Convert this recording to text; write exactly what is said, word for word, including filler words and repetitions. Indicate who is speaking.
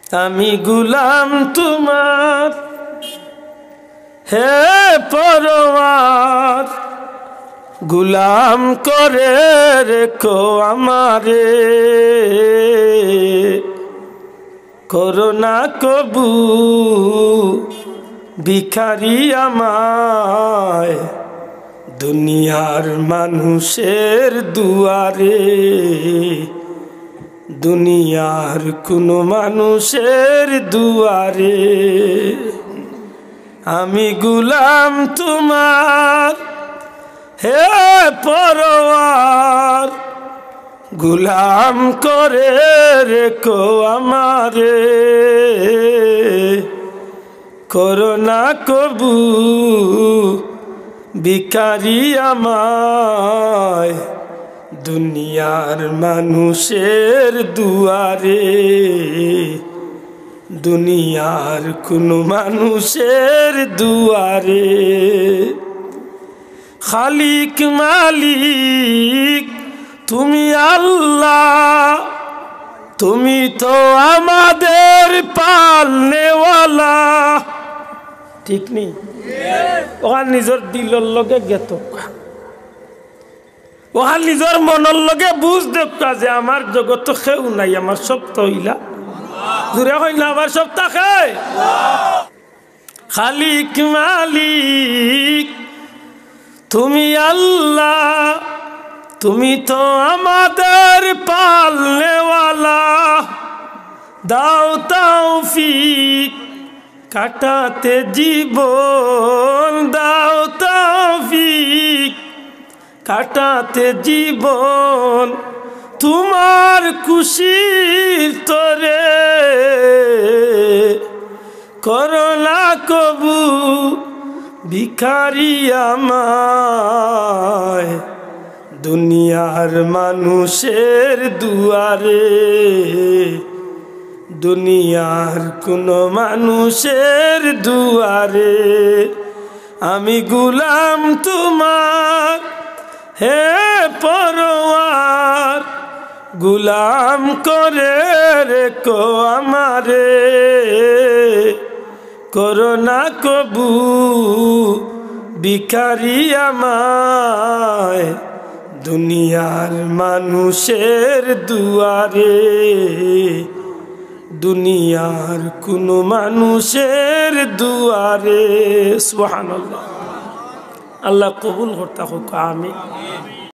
Speaker 1: আমি গুলাম তোমার হে পরওয়ার, গুলাম করে রেখো আমারে, করোনা কবু ভিখারি আমায় দুনিয়ার মানুষের দুয়ারে, দুনিয়ার কোনো মানুষের দুয়ারে। আমি গুলাম তোমার হে পরওয়ার, গুলাম করে রেখো আমারে, করোনা কবু ভিখারি আমায় দুনিয়ার মানুষের দুয়ারে, দুনিয়ার কোনো মানুষের দুয়ারে। খালিক মালিক তুমি আল্লাহ, তুমি তো আমাদের পালনেওয়ালা। ঠিক নেই? ওখান নিজের দিলর লগে গেত, ওখান নিজের মনের লগে বুঝ দেখা যে আমার জগৎ খেউ নাই, আমার সব তো হইলা দূরে হইলা, আমার সব তাকে। খালিক মালিক তুমি আল্লাহ, তুমি তো আমাদের পালনেওয়ালা। দাও তৌফিক কাটাতে জীবন, দাও তৌফিক কাটাতে জীবন, তোমার খুশির তরে, করোনা কবু ভিখারি আমায় দুনিয়ার মানুষের দুয়ারে, দুনিয়ার কোনো মানুষের দুয়ারে। আমি গুলাম তোমার হে পরওয়ার, গুলাম করে রেখো আমারে, করোনা কবু ভিখারি আমায় দুনিয়ার মানুষের দুয়ারে, দুনিয়ার কোনো মানুষের দুয়ারে। সুবহানাল্লাহ। আল্লাহ কবুল করতে হোক। আমিন।